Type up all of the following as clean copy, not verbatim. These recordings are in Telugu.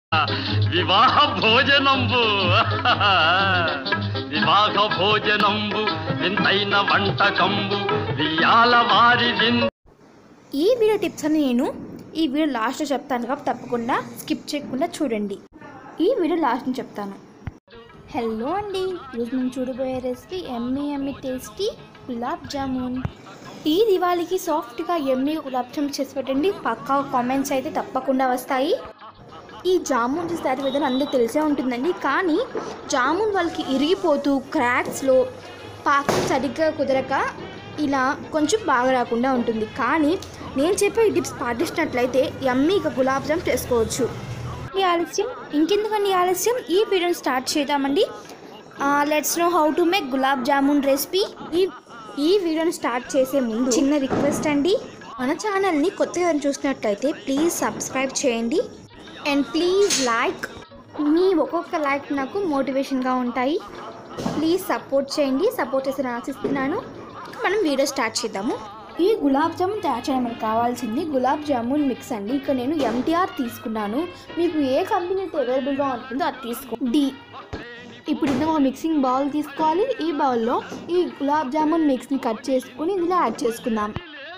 వివాహ భోజనంబు వివాహ భోజనంబు వింతైన వంటకంబు వియాల వారి ఈ వీడియో టిప్స్ అని నేను ఈ వీడియో లాస్ట్లో చెప్తాను కాబట్టి తప్పకుండా స్కిప్ చేయకుండా చూడండి. ఈ వీడియో లాస్ట్ని చెప్తాను. హలో అండి, ఈరోజు నేను చూడబోయే recipe yummy tasty gulab jamun. ఈ దివాళీకి సాఫ్ట్గా ఎమ్మీ గులాబ్ జామున్ చేసి పెట్టండి. పక్కా కామెంట్స్ అయితే తప్పకుండా వస్తాయి. ఈ జామున్ చేసి తయారు విధానం అందరికీ తెలిసే ఉంటుందండి, కానీ జామున్ వాళ్ళకి ఇరిగిపోతూ క్రాక్స్లో పాకం సరిగ్గా కుదరక ఇలా కొంచెం బాగా రాకుండా ఉంటుంది. కానీ నేను చెప్పే ఈ టిప్స్ పాటించినట్లయితే యమ్మీగా గులాబ్ జామ్ చేసుకోవచ్చు. ఇంకెందుకండి ఆలస్యం, ఈ వీడియోని స్టార్ట్ చేద్దామండి. Let's know how to make gulab jamun recipe. ఈ వీడియోని స్టార్ట్ చేసే ముందు చిన్న రిక్వెస్ట్ అండి, మన ఛానల్ని కొత్తగా చూసినట్లయితే ప్లీజ్ సబ్స్క్రైబ్ చేయండి అండ్ ప్లీజ్ లైక్. మీ ఒక్కొక్క లైక్ నాకు మోటివేషన్గా ఉంటాయి. ప్లీజ్ సపోర్ట్ చేయండి, సపోర్ట్ చేసి ఆశిస్తున్నాను. మనం వీడియో స్టార్ట్ చేద్దాము. ఈ గులాబ్ జామున్ తయారు చేయడానికి కావాల్సింది గులాబ్ జామున్ మిక్స్ అండి. ఇక్కడ నేను MTR తీసుకున్నాను. మీకు ఏ కంపెనీ అయితే అవైలబుల్గా ఉంటుందో అది తీసుకోండి. ఇప్పుడు ఇందులో ఒక మిక్సింగ్ బౌల్ తీసుకోవాలి. ఈ బౌల్లో ఈ గులాబ్ జామున్ మిక్స్ని కట్ చేసుకుని ఇందులో యాడ్ చేసుకుందాం.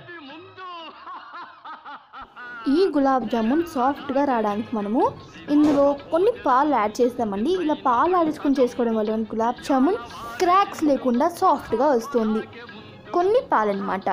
ఈ గులాబ్ జామున్ సాఫ్ట్గా రావడానికి మనము ఇందులో కొన్ని పాలు యాడ్ చేస్తామండి. ఇలా పాలు యాడ్ చేసుకోవడం వల్ల గులాబ్ జామున్ క్రాక్స్ లేకుండా సాఫ్ట్గా వస్తుంది. కొన్ని పాలన్నమాట.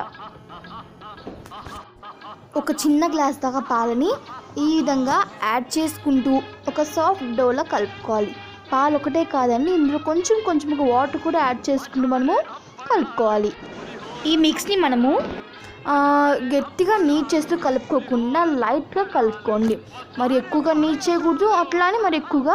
ఒక చిన్న గ్లాస్ దాకా పాలని ఈ విధంగా యాడ్ చేసుకుంటూ ఒక సాఫ్ట్ డోలో కలుపుకోవాలి. పాలు ఒకటే కాదండి, ఇందులో కొంచెం వాటర్ కూడా యాడ్ చేసుకుంటూ మనము కలుపుకోవాలి. ఈ మిక్స్ని మనము గట్టిగా నీట్ చేస్తూ కలుపుకోకుండా లైట్గా కలుపుకోండి. మరి ఎక్కువగా నీట్ చేయకూడదు, అట్లానే మరి ఎక్కువగా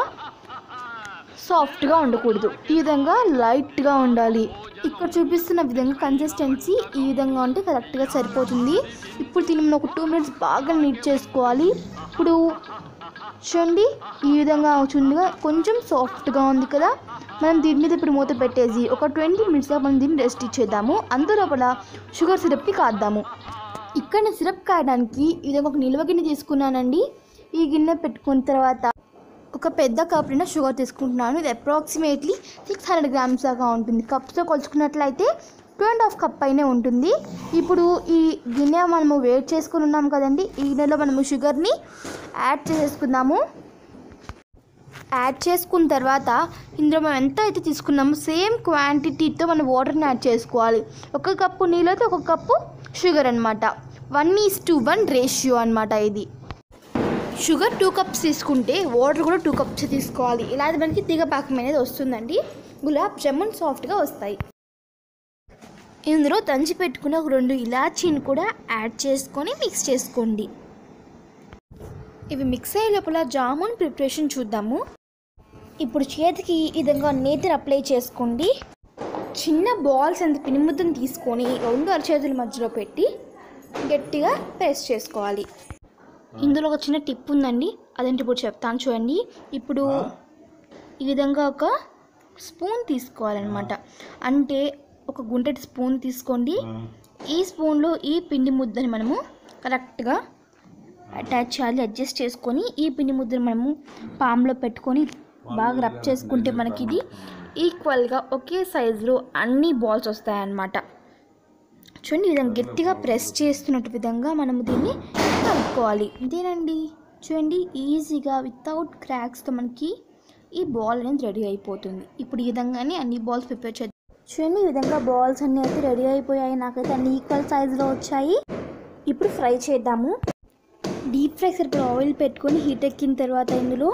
సాఫ్ట్గా ఉండకూడదు. ఈ విధంగా లైట్గా ఉండాలి. ఇక్కడ చూపిస్తున్న విధంగా కన్సిస్టెన్సీ ఈ విధంగా ఉంటే కరెక్ట్గా సరిపోతుంది. ఇప్పుడు దీన్ని మనం ఒక 2 మినిట్స్ బాగా నీట్ చేసుకోవాలి. ఇప్పుడు చూడండి, ఈ విధంగా అవుతుందిగా, కొంచెం సాఫ్ట్గా ఉంది కదా. మనం దీని మీద ఇప్పుడు మూత పెట్టేసి ఒక 20 మినిట్స్గా మనం దీన్ని రెస్ట్ ఇచ్చేద్దాము. అందులోపల షుగర్ సిరప్ని కాద్దాము. ఇక్కడ నేను సిరప్ కాయడానికి ఈ విధంగా ఒక నిల్వ గిన్నె తీసుకున్నానండి. ఈ గిన్నె పెట్టుకున్న తర్వాత ఒక పెద్ద కప్ నిండా షుగర్ తీసుకుంటున్నాను. ఇది అప్రాక్సిమేట్లీ 600 గ్రామ్స్ దాకా ఉంటుంది. కప్స్తో కొలుచుకున్నట్లయితే 2.5 కప్ పైనే ఉంటుంది. ఇప్పుడు ఈ గిన్నె మనము వేడి చేసుకుని ఉన్నాం కదండి, ఈ గిన్నెలో మనము షుగర్ని యాడ్ చేసుకుందాము. యాడ్ చేసుకున్న తర్వాత ఇందులో మనం ఎంత అయితే తీసుకున్నామో సేమ్ క్వాంటిటీతో మనం వాటర్ని యాడ్ చేసుకోవాలి. 1 కప్పు నీళ్ళతో 1 కప్పు షుగర్ అనమాట. 1:1 రేషియో అనమాట ఇది. షుగర్ 2 కప్స్ తీసుకుంటే వాటర్ కూడా 2 కప్స్ తీసుకోవాలి. ఇలా మనకి తీగపాకం అనేది వస్తుందండి. గులాబ్ జామున్ సాఫ్ట్గా వస్తాయి. ఇందులో దంచి పెట్టుకున్న 2 ఇలాచీని కూడా యాడ్ చేసుకొని మిక్స్ చేసుకోండి. ఇవి మిక్స్ అయ్యే లోపల జామున్ ప్రిపరేషన్ చూద్దాము. ఇప్పుడు చేతికి ఈ విధంగా నేతిని అప్లై చేసుకోండి. చిన్న బాల్స్ అంత పిండి ముద్దను తీసుకొని 2 అరచేతుల మధ్యలో పెట్టి గట్టిగా ప్రెస్ చేసుకోవాలి. ఇందులో ఒక చిన్న టిప్ ఉందండి, అదేంటి ఇప్పుడు చెప్తాను చూడండి. ఇప్పుడు ఈ విధంగా ఒక స్పూన్ తీసుకోవాలన్నమాట. అంటే ఒక గుంటటి స్పూన్ తీసుకోండి. ఈ స్పూన్లో ఈ పిండి ముద్దని మనము కరెక్ట్గా అటాచ్ చేయాలి. అడ్జస్ట్ చేసుకొని ఈ పిండి ముద్దని మనము పామ్లో పెట్టుకొని బాగా రబ్ చేసుకుంటే మనకి ఇది ఈక్వల్గా ఒకే సైజులో అన్ని బాల్స్ వస్తాయన్నమాట. చూడండి, ఈ విధంగా గట్టిగా ప్రెస్ చేస్తున్నట్టు విధంగా మనము దీన్ని కలుపుకోవాలి. ఇదేనండి, చూడండి, ఈజీగా వితౌట్ క్రాక్స్తో మనకి ఈ బాల్ అనేది రెడీ అయిపోతుంది. ఇప్పుడు ఈ విధంగానే అన్ని బాల్స్ ప్రిపేర్ చేద్దాం. చూడండి, ఈ విధంగా బాల్స్ అన్నీ అయితే రెడీ అయిపోయాయి. నాకైతే అన్ని ఈక్వల్ సైజులో వచ్చాయి. ఇప్పుడు ఫ్రై చేద్దాము. డీప్ ఫ్రై సరిపడా ఆయిల్ పెట్టుకొని హీట్ ఎక్కిన తర్వాత ఇందులో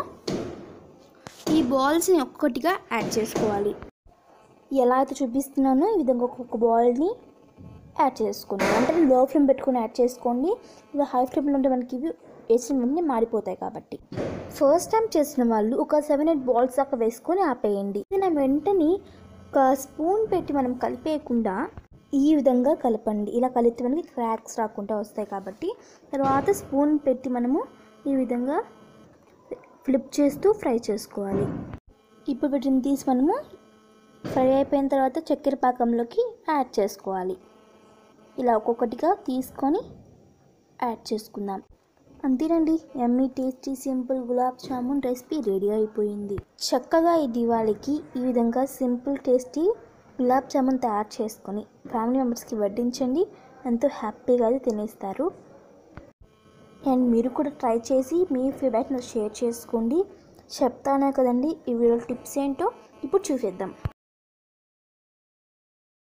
ఈ బాల్స్ని ఒక్కొక్కటిగా యాడ్ చేసుకోవాలి. ఎలా అయితే చూపిస్తున్నానో ఈ విధంగా ఒక్కొక్క బాల్ని యాడ్ చేసుకోండి. అంటే లో ఫ్లేమ్ పెట్టుకొని యాడ్ చేసుకోండి. ఇది హై ఫ్లేమ్లో ఉంటే మనకి ఇవి వేసిన వెంటనే మాడిపోతాయి కాబట్టి. ఫస్ట్ టైం చేసిన వాళ్ళు ఒక 7-8 బాల్స్ దాకా వేసుకొని ఆపేయండి. ఇది వెంటనే ఒక స్పూన్ పెట్టి మనం కలిపేయకుండా ఈ విధంగా కలపండి. ఇలా కలిపితే మనకి క్రాక్స్ రాకుండా వస్తాయి కాబట్టి తర్వాత స్పూన్ పెట్టి మనము ఈ విధంగా ఫ్లిప్ చేస్తూ ఫ్రై చేసుకోవాలి. ఇప్పుడు వీటిని తీసి మనము ఫ్రై అయిపోయిన తర్వాత చక్కెర పాకంలోకి యాడ్ చేసుకోవాలి. ఇలా ఒక్కొక్కటిగా తీసుకొని యాడ్ చేసుకుందాం. అంతేనండి, yummy tasty simple gulab jamun recipe ready అయిపోయింది. చక్కగా ఈ దివాళీకి ఈ విధంగా సింపుల్ టేస్టీ గులాబ్ జామున్ తయారు చేసుకొని ఫ్యామిలీ మెంబర్స్కి వడ్డించండి. ఎంతో హ్యాపీగా అది తినేస్తారు. అండ్ మీరు కూడా ట్రై చేసి మీ ఫీడ్బ్యాక్ షేర్ చేసుకోండి. చెప్తానే కదండి ఈ వీడియో టిప్స్ ఏంటో ఇప్పుడు చూసేద్దాం.